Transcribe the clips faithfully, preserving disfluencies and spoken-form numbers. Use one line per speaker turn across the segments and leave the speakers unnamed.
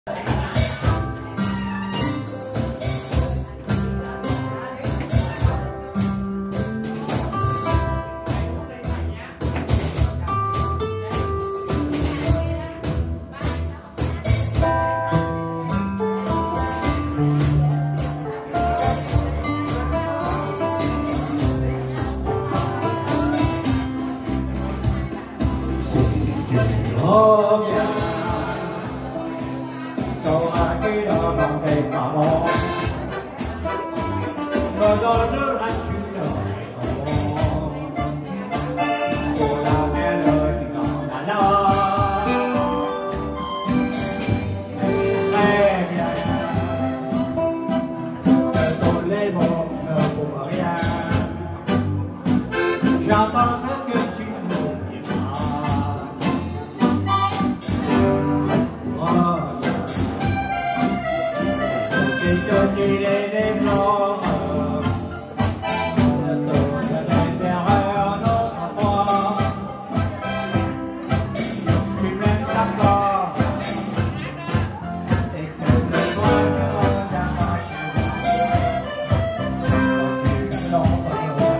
Hôm nay sau hai cái đó lòng đầy mà mò và gió nước anh chưa đời cô là nghe lời thì còn là lo nghe nhà chờ tôi lên một nở cùng ở nhà ra ta sẽ kêu chính một niềm cho chị đây đêm lo mờ từ giờ này sẽ hai nó thả qua chim em thắp lo để cùng người qua cho đang mai chiều lo mờ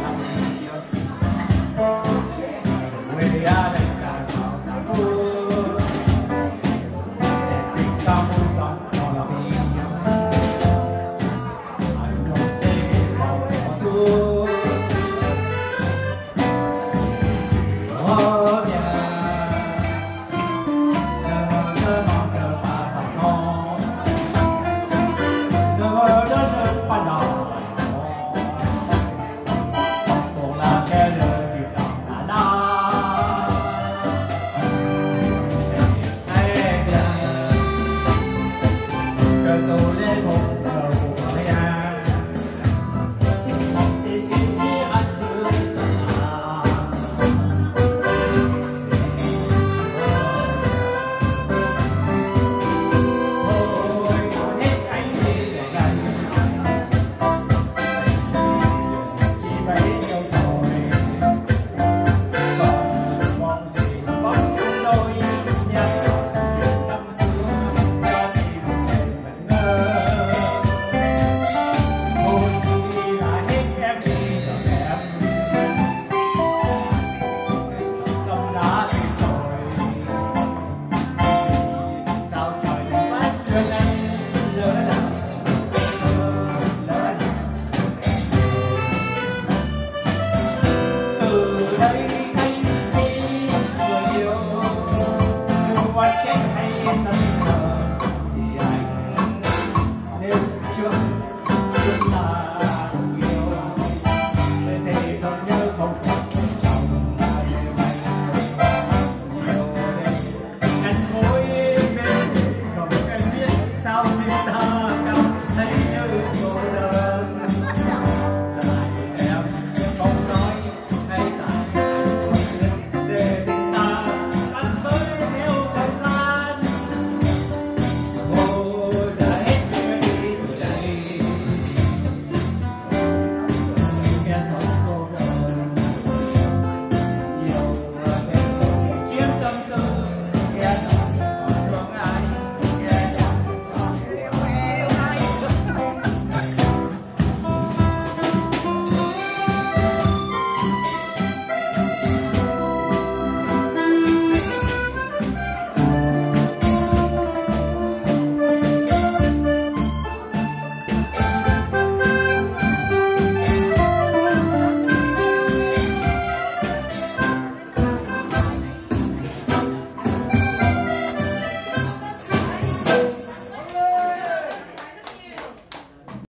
quê ra đây cả vào cả mưa để tình ta muốn sống còn là vì tôi lên một